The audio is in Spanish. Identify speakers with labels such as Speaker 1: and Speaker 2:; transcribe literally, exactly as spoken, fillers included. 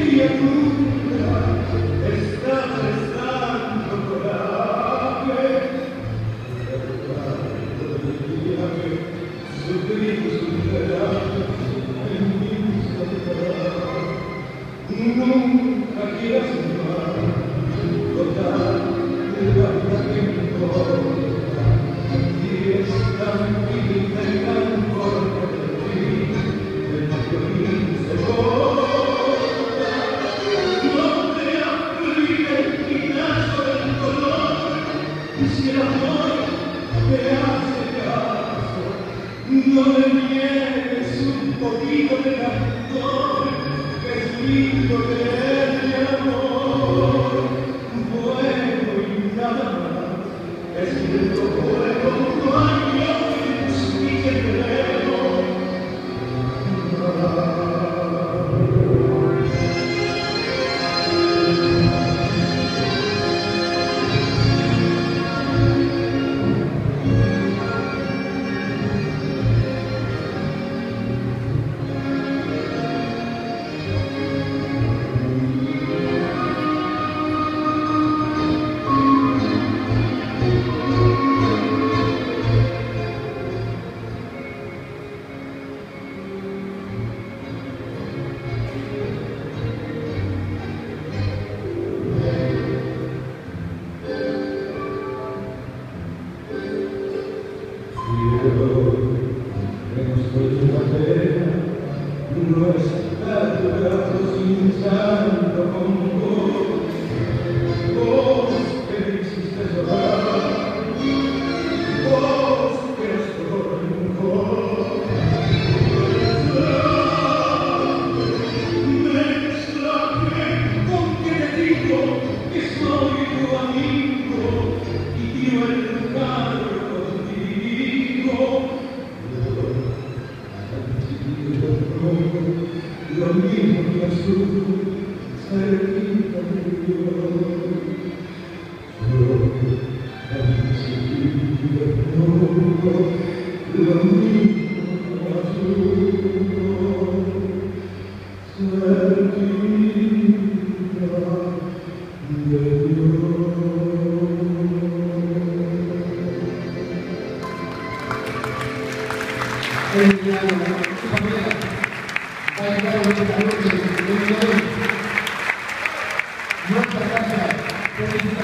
Speaker 1: No le niegues un poquito de cantor, que es lindo tener mi amor. Bueno y nada más, es cierto, bueno, no hay otros ni que creo. No está tu brazo cinchando con vos, vos que me hiciste llorar, vos que nos tocó rencor. Me extrañé con que te digo que soy tu amigo y quiero educar contigo. Lo mismo que azul, cerquita de Dios. Yo, tan chiquito, lo mismo que azul, cerquita de Dios. Nuestra casa,